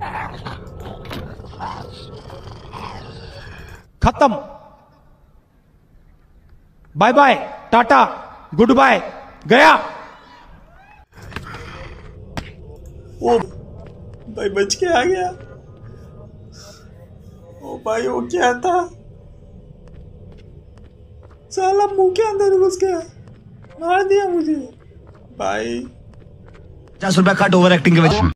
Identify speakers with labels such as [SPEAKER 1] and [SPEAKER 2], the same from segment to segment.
[SPEAKER 1] खत्म। Bye bye, tata, goodbye, गया।
[SPEAKER 2] ओ भाई बच के आ गया। ओ भाई वो क्या था? साला मुंह के अंदर घुस गया, मार दिया मुझे भाई।
[SPEAKER 3] 50 रुपया कट ओवर एक्टिंग के वजह।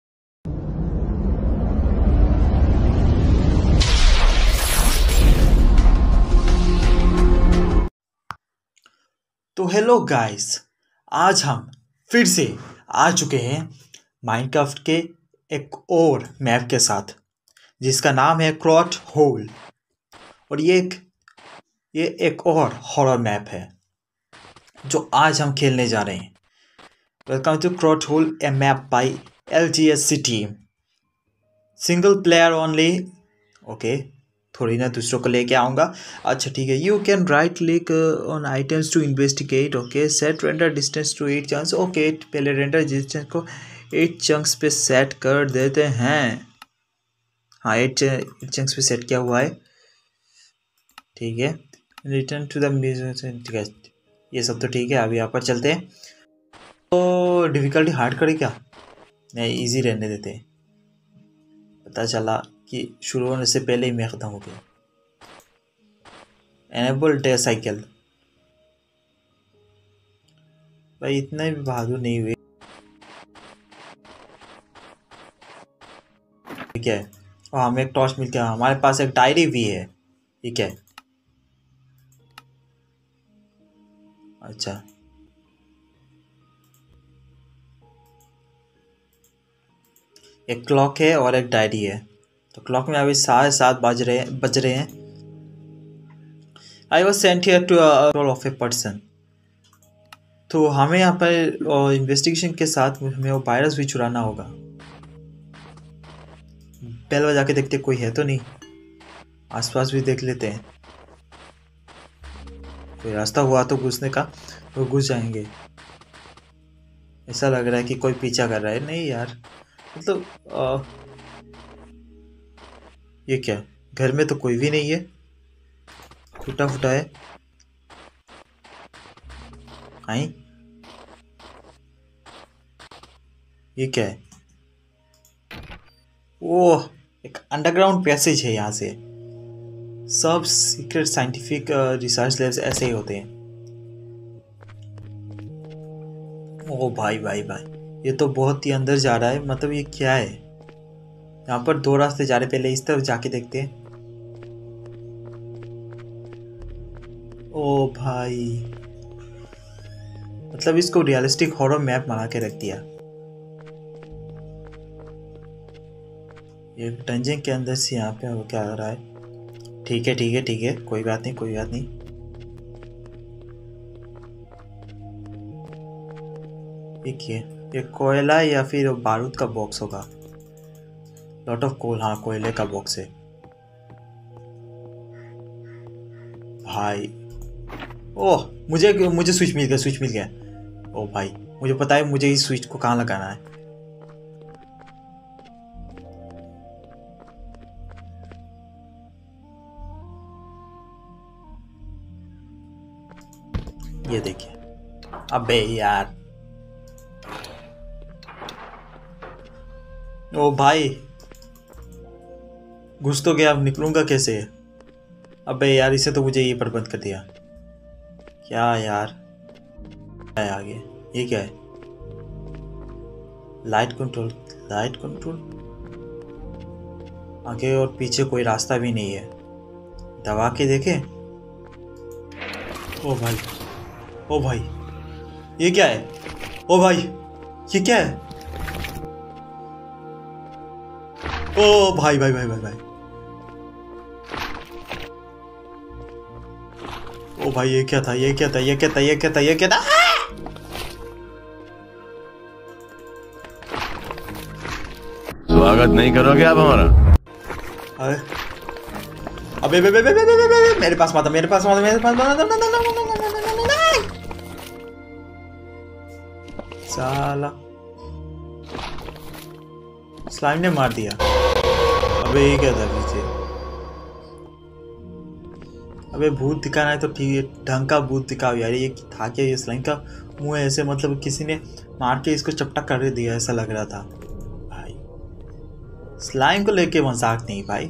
[SPEAKER 2] तो हेलो गाइस, आज हम फिर से आ चुके हैं माइनक्राफ्ट के एक और मैप के साथ, जिसका नाम है क्रॉट होल। और ये एक और हॉरर मैप है जो आज हम खेलने जा रहे हैं। Welcome to Crot Hole, a map by LGSC team, single player only. Okay, थोड़ी ना दूसरों को लेके आऊँगा। अच्छा ठीक है। You can right click on items to investigate. Okay, set render distance to 8 chunks. Okay, पहले रेंडर डिस्टेंस को 8 चंक्स पे सेट कर देते हैं। हाँ, 8 चंक्स पे सेट किया हुआ है। ठीक है, रिटर्न टू द म्यूजियम। ठीक है, ये सब तो ठीक है। अभी यहाँ पर चलते हैं। तो डिफ़िकल्टी हार्ड करें क्या? नहीं, इजी रहने देते हैं। पता चला कि शुरू होने से पहले ही मैं ख़त्म हो गया। Enable day cycle. भाई इतने भी बहादुर नहीं हुए। ठीक है, और हमें एक टॉर्च मिल गया। हमारे पास एक डायरी भी है। ठीक है, अच्छा एक क्लॉक है और एक डायरी है। तो क्लॉक में अभी 7:30 बज रहे हैं। I was sent here to roll of a person. तो हमें यहाँ पर इन्वेस्टिगेशन के साथ हमें वो वायरस भी चुराना होगा। बेल बजा के देखते कोई है तो नहीं, आसपास भी देख लेते हैं। कोई रास्ता हुआ तो घुसने का तो घुस जाएंगे। ऐसा लग रहा है कि कोई पीछा कर रहा है। नहीं यार, मतलब ये क्या, घर में तो कोई भी नहीं है, टूटा फूटा है। आई, ये क्या है? ओह, एक अंडरग्राउंड पैसेज है। यहाँ से सब सीक्रेट साइंटिफिक रिसर्च लैब्स ऐसे ही होते हैं। ओह भाई भाई भाई, ये तो बहुत ही अंदर जा रहा है। मतलब ये क्या है? यहाँ पर 2 रास्ते जा रहे, पहले इस तरफ जाके देखते हैं। ओ भाई, मतलब इसको रियलिस्टिक हॉरर मैप बना के रख दिया। ये डंजन के अंदर से यहाँ पे वो क्या आ रहा है? ठीक है ठीक है ठीक है, कोई बात नहीं कोई बात नहीं। देखिए, ये कोयला या फिर बारूद का बॉक्स होगा। लॉट ऑफ कोल, हाँ कोयले का बॉक्स है भाई। ओह, मुझे स्विच मिल गया। ओ भाई, मुझे पता है मुझे इस स्विच को कहाँ लगाना है। ये देखिए। अबे यार, ओ भाई घुस तो गया, अब निकलूंगा कैसे? अबे यार, इसे तो मुझे ये पर बंद कर दिया। क्या यार, क्या है आगे? ये क्या है? Light control. आगे और पीछे कोई रास्ता भी नहीं है। दबा के देखे। ओ भाई, ये क्या है? ओ भाई, ये क्या है? ओ भाई भाई भाई भाई भाई, ओ भाई ये क्या था?
[SPEAKER 3] स्वागत नहीं करोगे आप हमारा?
[SPEAKER 2] अबे मेरे पास माता स्लाइम ने मार दिया। अबे ये क्या था पीछे? अबे भूत दिखाना है तो ठीक है, ढंग का भूत दिखाओ यार। ये था क्या? ये स्लाइम का मुंह है ऐसे, मतलब किसी ने मार के इसको चपटा कर दिया ऐसा लग रहा था भाई। स्लाइम को लेके मजाक नहीं भाई।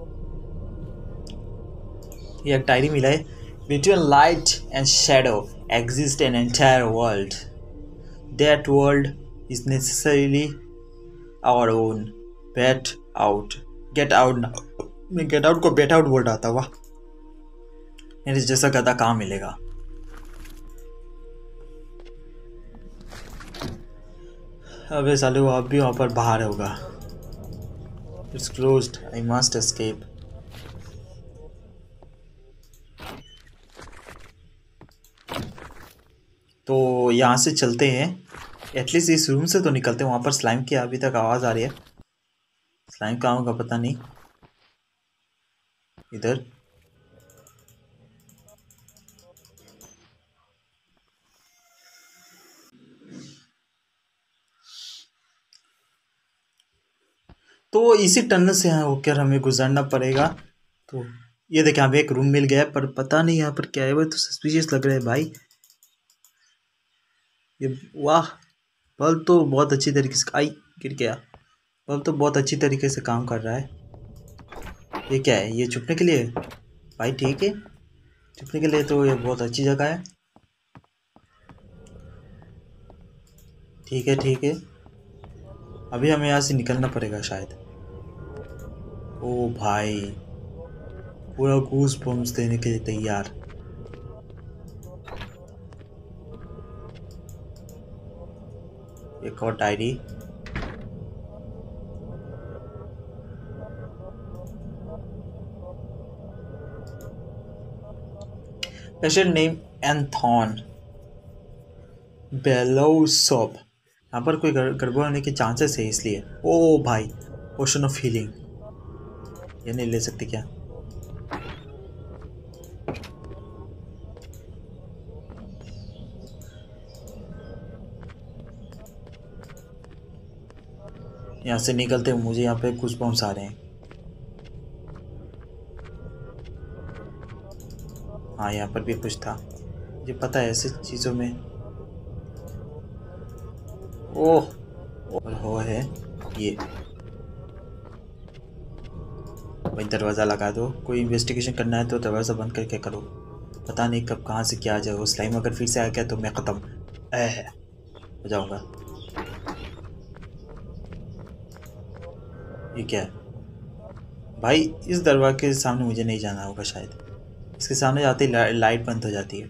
[SPEAKER 2] ये एक डायरी मिला है। Between light and shadow exist an entire world. That world is necessarily our own. Bat out, get out now. मैं गेट आउट को बेट आउट बोल रहा था। वाह, मेरे जैसा गधा कहाँ मिलेगा। अबे साले वो अब भी वहाँ पर बाहर होगा। It's closed, I must escape. तो यहाँ से चलते हैं, एटलीस्ट इस रूम से तो निकलते हैं। वहाँ पर स्लाइम की अभी तक आवाज़ आ रही है। स्लाइम कहाँ होगा पता नहीं। इधर तो इसी टनल से यहाँ होकर हमें गुजरना पड़ेगा। तो ये देखिए यहाँ पे एक रूम मिल गया है, पर पता नहीं यहाँ पर क्या है। वो तो सस्पिशियस लग रहा है भाई। ये वाह, बल्ब तो बहुत अच्छी तरीके से आई गिर गया। बल्ब तो बहुत अच्छी तरीके से काम कर रहा है। ये क्या है? ये छुपने के लिए भाई? ठीक है, छुपने के लिए तो ये बहुत अच्छी जगह है। ठीक है ठीक है, अभी हमें यहाँ से निकलना पड़ेगा शायद। ओ भाई, पूरा गूस बम्स देने के लिए तैयार। एक और diary. Patient name Anthon Belosop. यहाँ पर कोई गड़बड़ होने के चांसेस है इसलिए। ओ भाई, पोशन ऑफ हीलिंग, ये नहीं ले सकते क्या? यहाँ से निकलते हुए मुझे यहाँ पे कुछ बम्स आ रहे हैं। हाँ, यहाँ पर भी कुछ था, मुझे पता है ऐसी चीज़ों में। ओह, और हो है ये भाई। दरवाज़ा लगा दो। कोई इन्वेस्टिगेशन करना है तो दरवाज़ा बंद करके करो। पता नहीं कब कहाँ से क्या आ जाए। वो स्लाइम अगर फिर से आ गया तो मैं ख़त्म हो जाऊँगा। ये क्या है भाई? इस दरवाजे के सामने मुझे नहीं जाना होगा शायद। इसके सामने जाते ही लाइट बंद हो जाती है।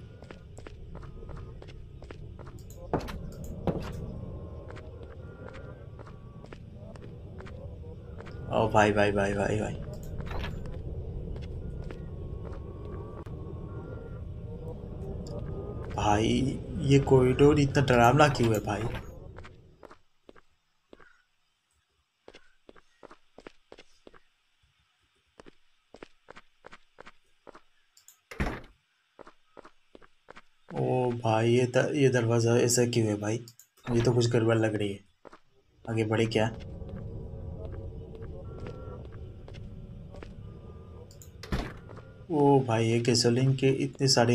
[SPEAKER 2] ओ भाई भाई भाई भाई भाई, भाई ये कॉरिडोर इतना डरावना क्यों है भाई? ओ भाई, ये दरवाज़ा ऐसा क्यों है भाई? मुझे तो कुछ गड़बड़ लग रही है। आगे बढ़े क्या? ओ भाई, ये गैसोलीन के इतने सारे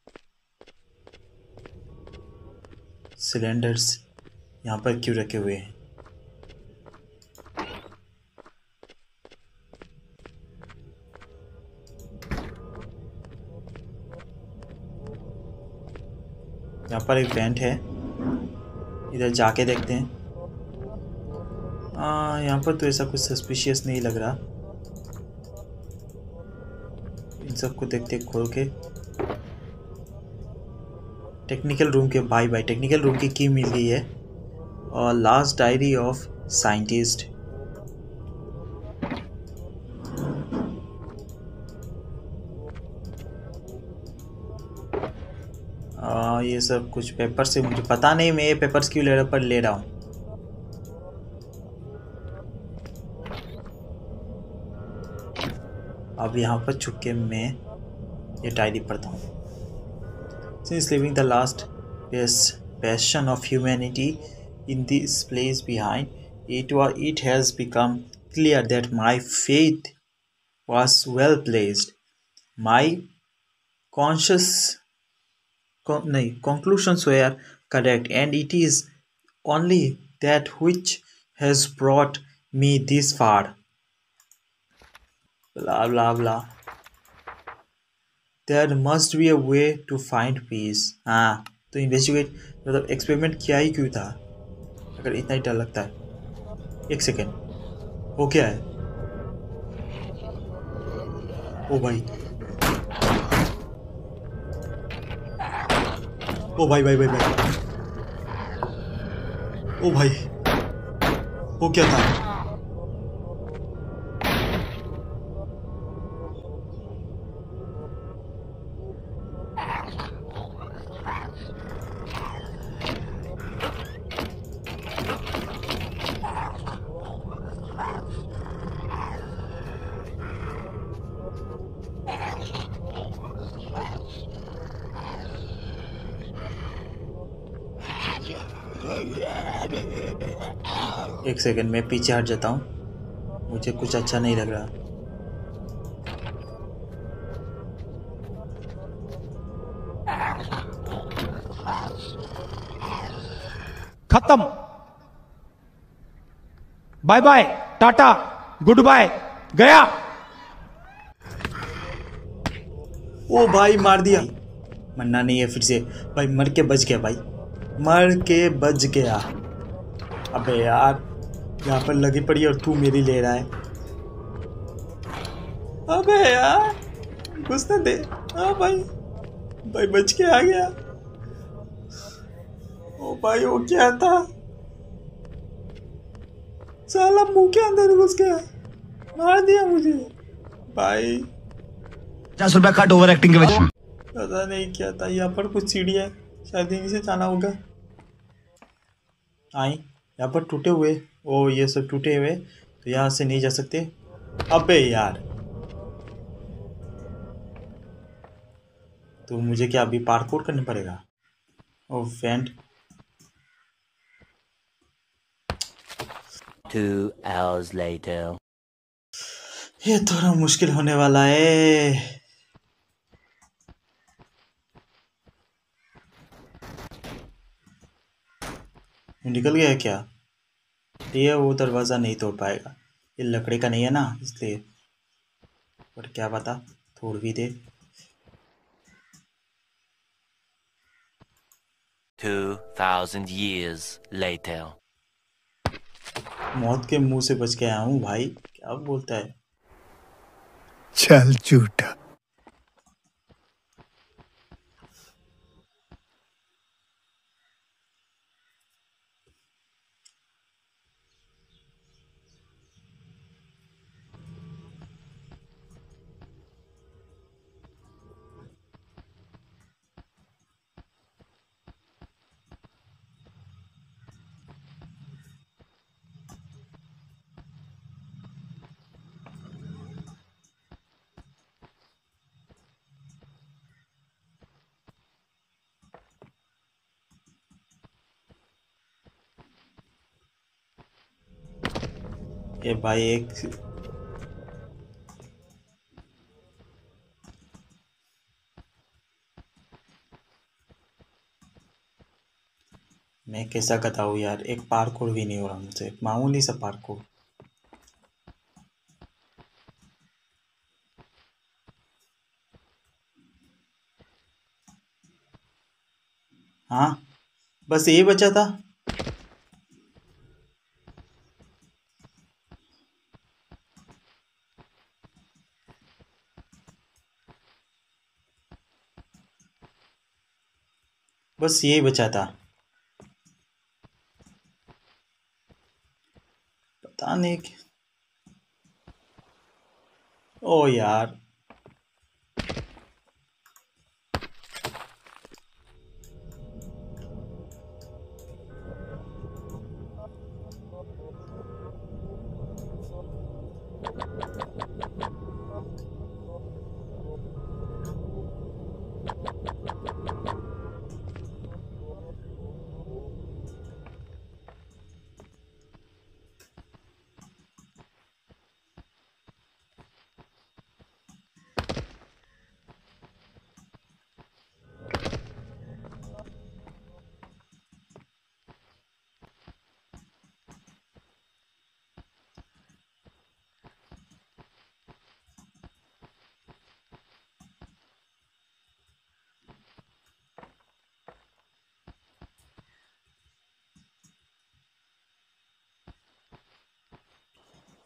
[SPEAKER 2] सिलेंडर्स यहाँ पर क्यों रखे हुए हैं? यहाँ पर एक वेंट है, इधर जाके देखते हैं। यहाँ पर तो ऐसा कुछ सस्पिशियस नहीं लग रहा। इन सबको देखते खोल के। टेक्निकल रूम के भाई टेक्निकल रूम की मिल गई है। और लास्ट डायरी ऑफ साइंटिस्ट। ये सब कुछ पेपर से, मुझे पता नहीं मैं ये पेपर्स क्यों ले रहा हूँ। अब यहाँ पर छुप के मैं ये डायरी पढ़ता हूँ। Since leaving the last bastion of humanity in this place behind, It has become clear that my faith was well placed. My conscious conclusions were correct, and it is only that which has brought me this far. Blah blah blah. There must be a way to find peace. हाँ, तो investigate मतलब experiment किया ही क्यों था अगर इतना ही डर लगता है। एक सेकेंड, वो क्या है? ओ भाई, ओ भाई भाई भाई भाई, ओ भाई, वो क्या था? एक सेकंड, मैं पीछे हट जाता हूँ, मुझे कुछ अच्छा नहीं लग रहा।
[SPEAKER 1] खत्म। Bye bye, tata, goodbye, गया।
[SPEAKER 2] ओ भाई, मार दिया। मरना नहीं है फिर से भाई, मर के बच गया भाई, मर के बच गया। अबे यार, यहाँ पर लगी पड़ी और तू मेरी ले रहा है। अबे यार, घुसने दे। हाँ भाई, भाई बच के आ गया। ओ भाई, वो क्या था? साला मुंह के अंदर घुस गया, मार दिया मुझे भाई।
[SPEAKER 3] 50 रुपया कट ओवर एक्टिंग के वजह।
[SPEAKER 2] पता नहीं क्या था। यहाँ पर कुछ सीढ़ी है, शायद यहीं से जाना होगा। आई, यहाँ पर टूटे हुए, ओ ये सब टूटे हुए, तो यहाँ से नहीं जा सकते। अबे यार, तो मुझे क्या अभी पार्कोर करना पड़ेगा? Oh went.
[SPEAKER 4] 2 hours later.
[SPEAKER 2] ये थोड़ा मुश्किल होने वाला है। निकल गया क्या? ये वो दरवाज़ा नहीं तोड़ पाएगा, ये लकड़ी का नहीं है ना, इसलिए। पर क्या पता तोड़ भी दे।
[SPEAKER 4] 2000 years later.
[SPEAKER 2] मौत के मुंह से बच के आया हूँ भाई, क्या बोलता है?
[SPEAKER 5] चल झूठा।
[SPEAKER 2] ये भाई एक मैं कैसा गधा हूँ यार, एक पार्कोर भी नहीं हो रहा मुझसे, मामूली सा पार्कोर। हाँ, बस ये बचा था। बस ये बचा था। पता नहीं ओ यार,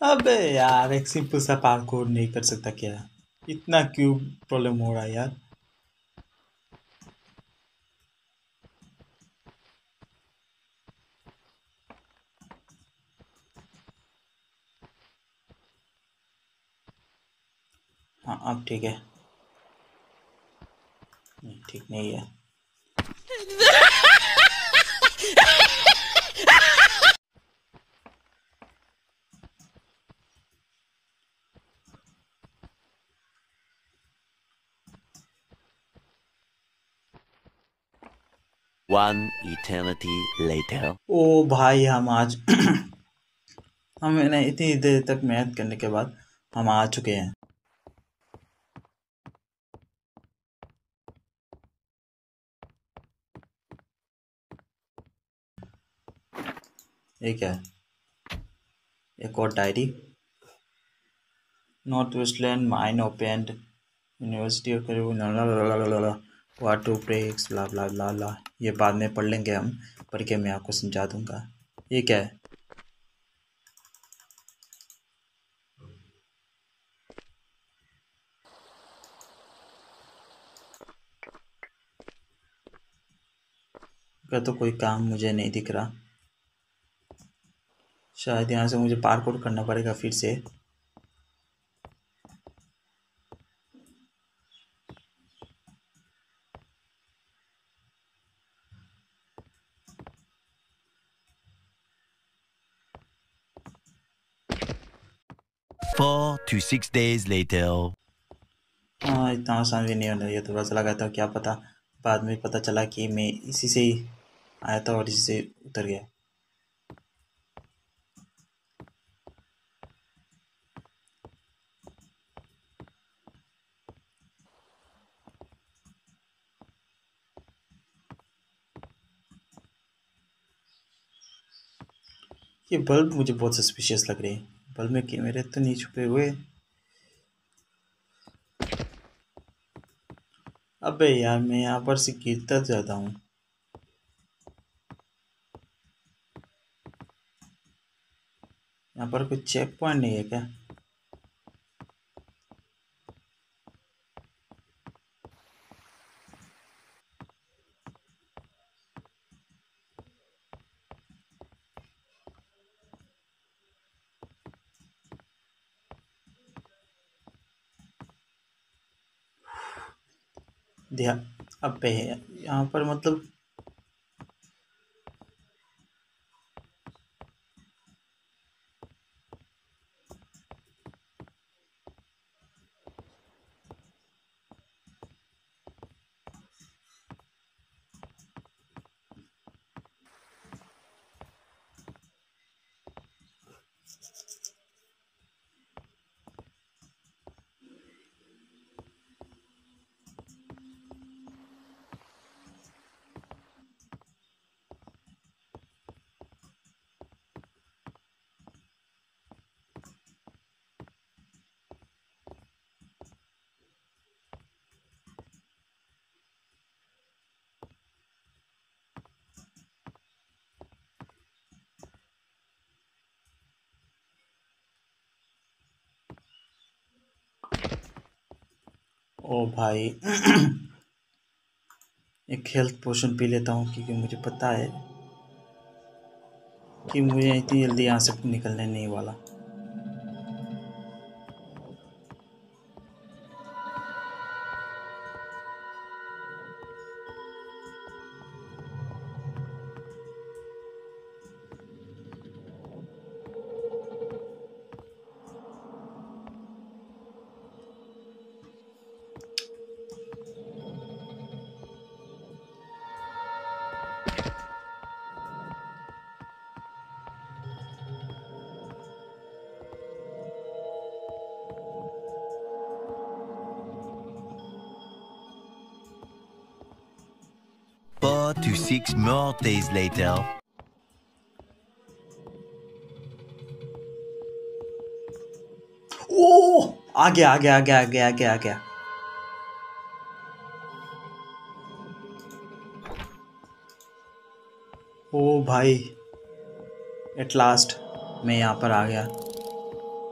[SPEAKER 2] अबे यार एक सिंपल सा पार्कोर नहीं कर सकता क्या? इतना क्यों प्रॉब्लम हो रहा है यार? हाँ अब ठीक है। नहीं ठीक नहीं है।
[SPEAKER 4] One eternity later.
[SPEAKER 2] ओ भाई हम आज हमने इतनी देर तक मेहनत करने के बाद हम आ चुके हैं। ये क्या है? एक और diary. North westland mine opened university of water breaks blah blah blah blah. ये बाद में पढ़ लेंगे हम, पढ़ के मैं आपको समझा दूंगा। ये क्या है? का तो कोई काम मुझे नहीं दिख रहा। शायद यहाँ से मुझे पार्कआउट करना पड़ेगा फिर से।
[SPEAKER 4] Four to 6 days later.
[SPEAKER 2] हाँ इतना आसान भी नहीं होना, ये थोड़ा सा लगा था, क्या पता। बाद में पता चला कि मैं इसी से ही आया था और इसी से उतर गया। ये बल्ब मुझे बहुत सस्पिशियस लग रही है। बल्ब में कैमरे तो नहीं छुपे हुए? अबे यार मैं यहाँ पर से गिरता जाता हूँ। यहाँ पर कोई चेक पॉइंट नहीं है क्या? ध्यान। अबे यहाँ पर मतलब ओ भाई एक हेल्थ पोशन पी लेता हूँ क्योंकि मुझे पता है कि मुझे इतनी जल्दी यहाँ से निकलने नहीं वाला।
[SPEAKER 4] Four to 6 more days later.
[SPEAKER 2] ओ आ गया आ गया आ गया आ गया आ गया आ गया। ओ भाई एट लास्ट मैं यहाँ पर आ गया।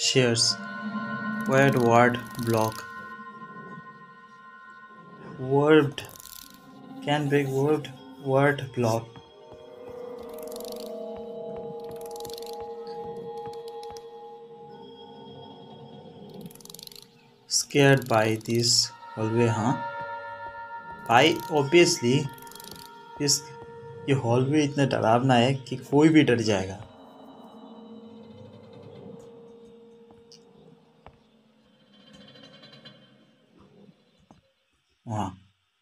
[SPEAKER 2] shares. Word block. Word can break word block. Scared by this hallway, हाँ भाई ऑब्वियसली ये हॉलवे इतना डरावना है कि कोई भी डर जाएगा। वहाँ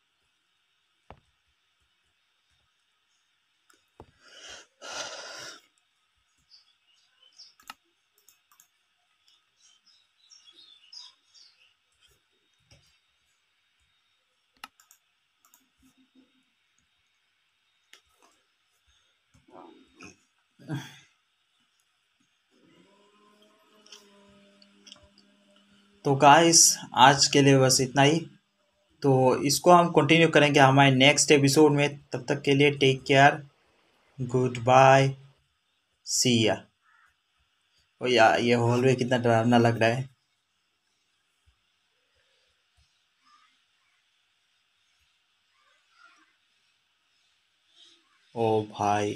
[SPEAKER 2] तो गाइस आज के लिए बस इतना ही। तो इसको हम कंटिन्यू करेंगे हमारे नेक्स्ट एपिसोड में। तब तक के लिए take care, goodbye, see ya. ओ यार ये हॉलवे कितना डरावना लग रहा है। ओ भाई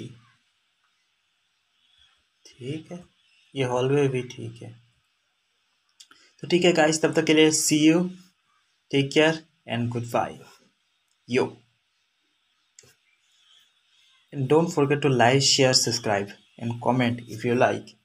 [SPEAKER 2] ठीक है, ये हॉलवे भी ठीक है। तो ठीक है गाइस, तब तक के लिए see you, take care and goodbye yo. And don't forget to like, share, subscribe and comment if you like.